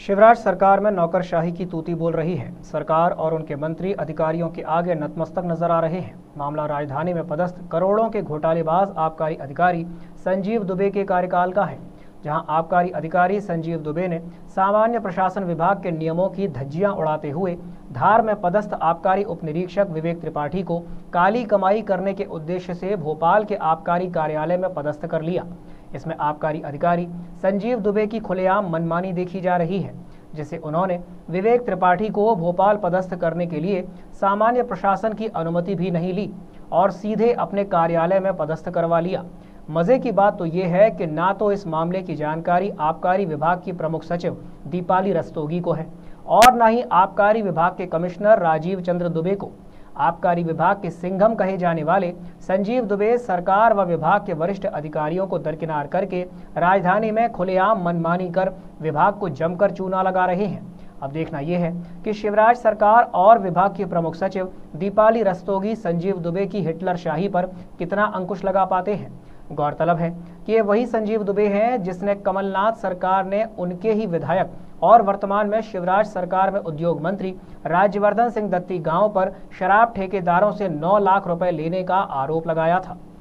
शिवराज सरकार में नौकरशाही की तूती बोल रही है। सरकार और उनके मंत्री अधिकारियों के आगे नतमस्तक नजर आ रहे हैं। मामला राजधानी में पदस्थ करोड़ों के घोटालेबाज आबकारी अधिकारी संजीव दुबे के कार्यकाल का है, जहां आबकारी अधिकारी संजीव दुबे ने सामान्य प्रशासन विभाग के नियमों की धज्जियां उड़ाते हुए धार में पदस्थ आबकारी उप निरीक्षक विवेक त्रिपाठी को काली कमाई करने के उद्देश्य से भोपाल के आबकारी कार्यालय में पदस्थ कर लिया। इसमें आबकारी अधिकारी संजीव दुबे की खुलेआम मनमानी देखी जा रही है, जिसे उन्होंने विवेक त्रिपाठी को भोपाल पदस्थ करने के लिए सामान्य प्रशासन की अनुमति भी नहीं ली और सीधे अपने कार्यालय में पदस्थ करवा लिया। मजे की बात तो ये है कि ना तो इस मामले की जानकारी आबकारी विभाग की प्रमुख सचिव दीपाली रस्तोगी को है और न ही आबकारी विभाग के कमिश्नर राजीव चंद्र दुबे को। आबकारी विभाग के सिंघम कहे जाने वाले संजीव दुबे सरकार व विभाग के वरिष्ठ अधिकारियों को दरकिनार करके राजधानी में खुलेआम मनमानी कर विभाग को जमकर चूना लगा रहे हैं। अब देखना यह है कि शिवराज सरकार और विभाग की प्रमुख सचिव दीपाली रस्तोगी संजीव दुबे की हिटलर शाही पर कितना अंकुश लगा पाते हैं। गौरतलब है कि ये वही संजीव दुबे हैं जिसने कमलनाथ सरकार ने उनके ही विधायक और वर्तमान में शिवराज सरकार में उद्योग मंत्री राज्यवर्धन सिंह दत्ती गांव पर शराब ठेकेदारों से 9 लाख रुपए लेने का आरोप लगाया था।